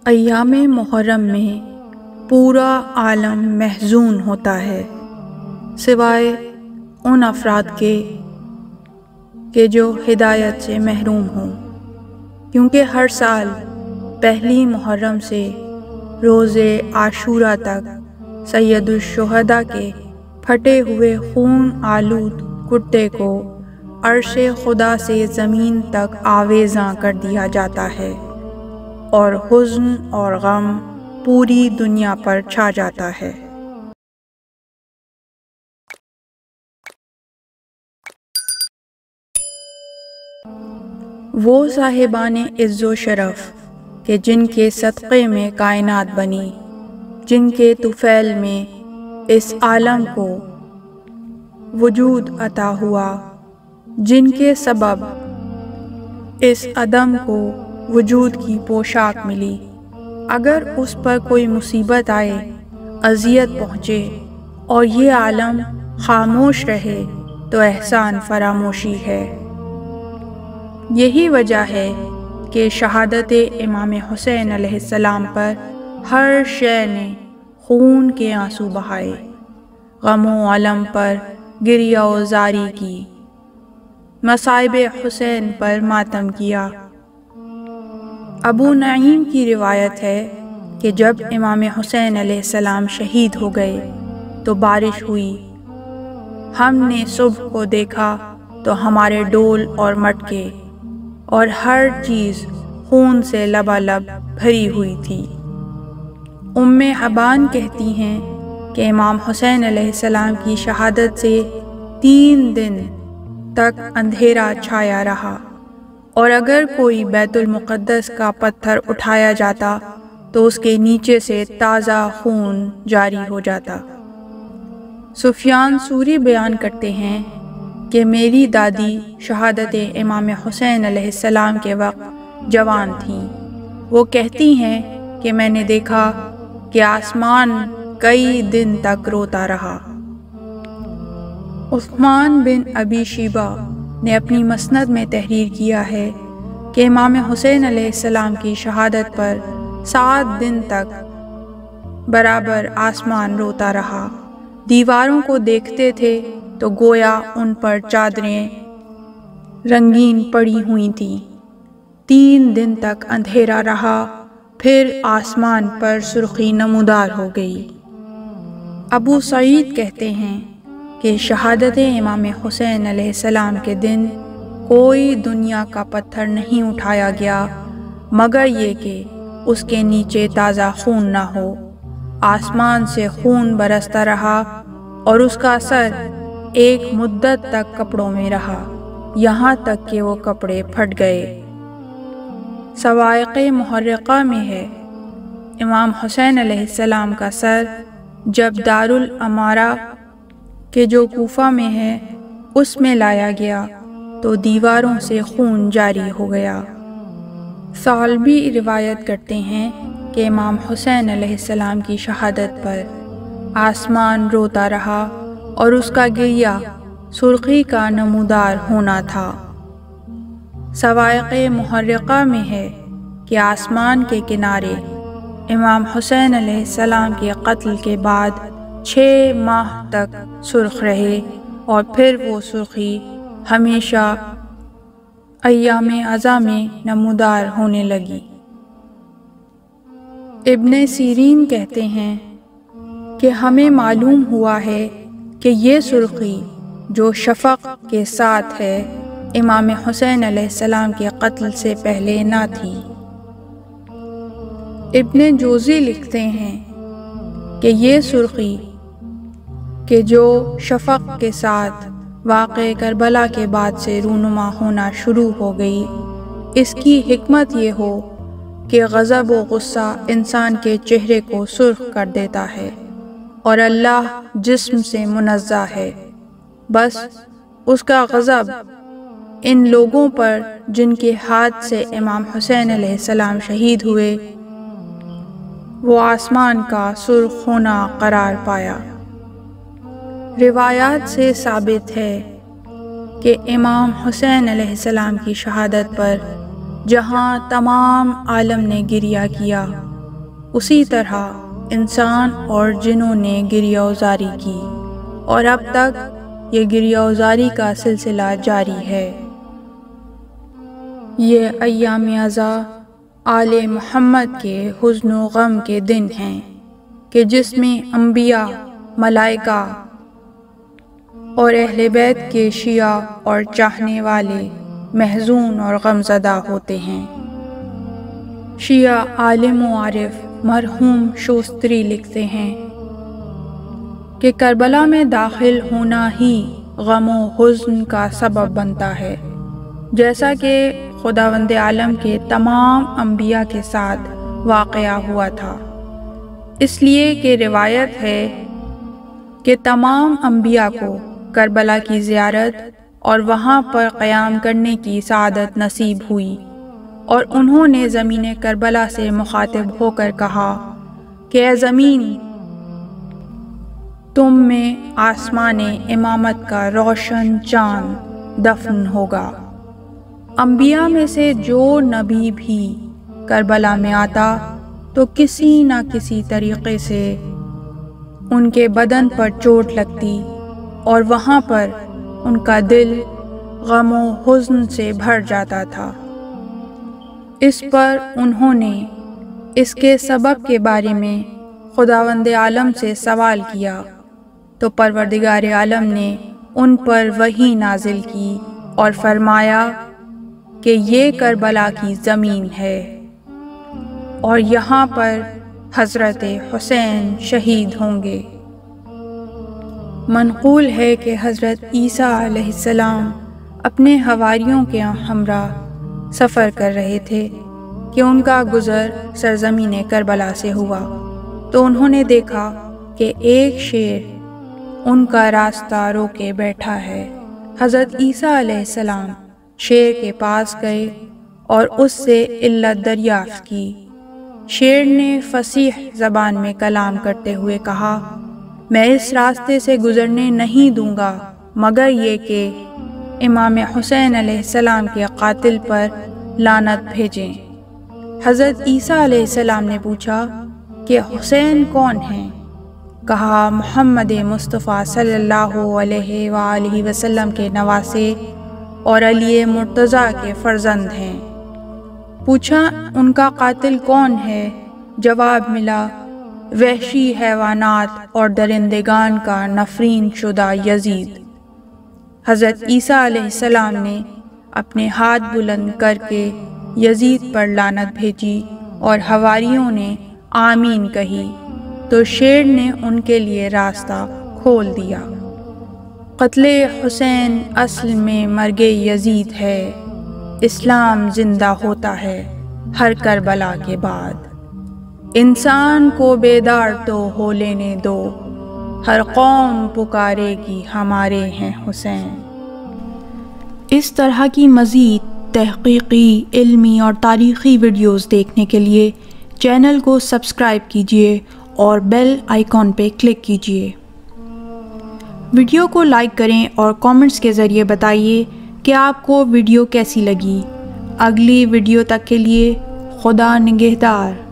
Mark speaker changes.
Speaker 1: ایام محرم میں پورا عالم محزون ہوتا ہے سوائے ان افراد کے جو ہدایت سے محروم ہوں، کیونکہ ہر سال پہلی محرم سے روز عاشورہ تک سید الشہداء کے پھٹے ہوئے خون آلود کتے کو عرش خدا سے زمین تک آویزاں کر دیا جاتا ہے اور حزن اور غم پوری دنیا پر چھا جاتا ہے۔ وہ صاحبان عز و شرف کہ جن کے صدقے میں کائنات بنی، جن کے طفیل میں اس عالم کو وجود عطا ہوا، جن کے سبب اس عدم کو وجود کی پوشاک ملی، اگر اس پر کوئی مصیبت آئے، اذیت پہنچے اور یہ عالم خاموش رہے تو احسان فراموشی ہے۔ یہی وجہ ہے کہ شہادت امام حسین علیہ السلام پر ہر شے نے خون کے آنسو بہائے، غم و علم پر گریہ و زاری کی، مصائب حسین پر ماتم کیا۔ ابو نعیم کی روایت ہے کہ جب امام حسین علیہ السلام شہید ہو گئے تو بارش ہوئی، ہم نے صبح کو دیکھا تو ہمارے ڈول اور مٹکے اور ہر چیز خون سے لبالب بھری ہوئی تھی۔ ام حبان کہتی ہیں کہ امام حسین علیہ السلام کی شہادت سے 3 دن تک اندھیرا چھایا رہا، اور اگر کوئی بیت المقدس کا پتھر اٹھایا جاتا تو اس کے نیچے سے تازہ خون جاری ہو جاتا۔ سفیان ثوری بیان کرتے ہیں کہ میری دادی شہادت امام حسین علیہ السلام کے وقت جوان تھیں۔ وہ کہتی ہیں کہ میں نے دیکھا کہ آسمان کئی دن تک روتا رہا۔ عثمان بن ابی شیبہ نے اپنی مسند میں تحریر کیا ہے کہ امام حسین علیہ السلام کی شہادت پر 7 دن تک برابر آسمان روتا رہا۔ دیواروں کو دیکھتے تھے تو گویا ان پر چادریں رنگین پڑی ہوئی تھیں۔ 3 دن تک اندھیرا رہا، پھر آسمان پر سرخی نمودار ہو گئی۔ ابو سعید کہتے ہیں کہ شہادت امام حسین علیہ السلام کے دن کوئی دنیا کا پتھر نہیں اٹھایا گیا مگر یہ کہ اس کے نیچے تازہ خون نہ ہو۔ آسمان سے خون برستا رہا اور اس کا اثر ایک مدت تک کپڑوں میں رہا، یہاں تک کہ وہ کپڑے پھٹ گئے۔ صواعق محرقہ میں ہے، امام حسین علیہ السلام کا سر جب دارالامارہ کہ جو کوفہ میں ہے اس میں لایا گیا تو دیواروں سے خون جاری ہو گیا۔ ثعلبی روایت کرتے ہیں کہ امام حسین علیہ السلام کی شہادت پر آسمان روتا رہا اور اس کا گریہ سرخی کا نمودار ہونا تھا۔ صواعق محرقہ میں ہے کہ آسمان کے کنارے امام حسین علیہ السلام کے قتل کے بعد 6 ماہ تک سرخ رہے اور پھر وہ سرخی ہمیشہ ایام عزا میں نمودار ہونے لگی۔ ابن سیرین کہتے ہیں کہ ہمیں معلوم ہوا ہے کہ یہ سرخی جو شفق کے ساتھ ہے امام حسین علیہ السلام کے قتل سے پہلے نہ تھی۔ ابن جوزی لکھتے ہیں کہ یہ سرخی کہ جو شفق کے ساتھ واقع کربلا کے بعد سے رونما ہونا شروع ہو گئی، اس کی حکمت یہ ہو کہ غضب و غصہ انسان کے چہرے کو سرخ کر دیتا ہے اور اللہ جسم سے منزہ ہے، بس اس کا غضب ان لوگوں پر جن کے ہاتھ سے امام حسین علیہ السلام شہید ہوئے وہ آسمان کا سرخ ہونا قرار پایا۔ روایات سے ثابت ہے کہ امام حسین علیہ السلام کی شہادت پر جہاں تمام عالم نے گریہ کیا اسی طرح انسان اور جنوں نے گریہ وزاری کی، اور اب تک یہ گریہ وزاری کا سلسلہ جاری ہے۔ یہ ایام عزا آل محمد کے حزن و غم کے دن ہیں کہ جس میں انبیاء، ملائکہ اور اہل بیت کے شیعہ اور چاہنے والے محزون اور غمزدہ ہوتے ہیں۔ شیعہ عالم و عارف مرحوم شوستری لکھتے ہیں کہ کربلا میں داخل ہونا ہی غم و حزن کا سبب بنتا ہے، جیسا کہ خداوند عالم کے تمام انبیاء کے ساتھ واقعہ ہوا تھا، اس لیے کہ روایت ہے کہ تمام انبیاء کو کربلا کی زیارت اور وہاں پر قیام کرنے کی سعادت نصیب ہوئی، اور انہوں نے زمین کربلا سے مخاطب ہو کر کہا کہ اے زمین، تم میں آسمان امامت کا روشن چاند دفن ہوگا۔ انبیاء میں سے جو نبی بھی کربلا میں آتا تو کسی نہ کسی طریقے سے ان کے بدن پر چوٹ لگتی اور وہاں پر ان کا دل غم و حزن سے بھر جاتا تھا۔ اس پر انہوں نے اس کے سبب کے بارے میں خداوند عالم سے سوال کیا تو پروردگار عالم نے ان پر وحی نازل کی اور فرمایا کہ یہ کربلا کی زمین ہے اور یہاں پر حضرت حسین شہید ہوں گے۔ منقول ہے کہ حضرت عیسیٰ علیہ السلام اپنے حواریوں کے ہمراہ سفر کر رہے تھے کہ ان کا گزر سرزمین کربلا سے ہوا، تو انہوں نے دیکھا کہ ایک شیر ان کا راستہ روکے بیٹھا ہے۔ حضرت عیسیٰ علیہ السلام شیر کے پاس گئے اور اس سے علت دریافت کی۔ شیر نے فصیح زبان میں کلام کرتے ہوئے کہا، میں اس راستے سے گزرنے نہیں دوں گا مگر یہ کہ امام حسین علیہ السلام کے قاتل پر لعنت بھیجیں۔ حضرت عیسیٰ علیہ السلام نے پوچھا کہ حسین کون ہیں؟ کہا محمد مصطفیٰ صلی اللہ علیہ وآلہ وسلم کے نواسے اور علی مرتضیٰ کے فرزند ہیں۔ پوچھا ان کا قاتل کون ہے؟ جواب ملا، وحشی حیوانات اور درندگان کا نفرین شدہ یزید۔ حضرت عیسیٰ علیہ السلام نے اپنے ہاتھ بلند کر کے یزید پر لعنت بھیجی اور حواریوں نے آمین کہی تو شیر نے ان کے لیے راستہ کھول دیا۔ قتل حسین اصل میں مرگ یزید ہے، اسلام زندہ ہوتا ہے ہر کربلا کے بعد۔ انسان کو بیدار تو ہو لینے دو، ہر قوم پکارے گی ہمارے ہیں حسین۔ اس طرح کی مزید تحقیقی، علمی اور تاریخی ویڈیوز دیکھنے کے لیے چینل کو سبسکرائب کیجیے اور بیل آئیکن پہ کلک کیجیے۔ ویڈیو کو لائک کریں اور کامنٹس کے ذریعے بتائیے کہ آپ کو ویڈیو کیسی لگی۔ اگلی ویڈیو تک کے لیے خدا نگہدار۔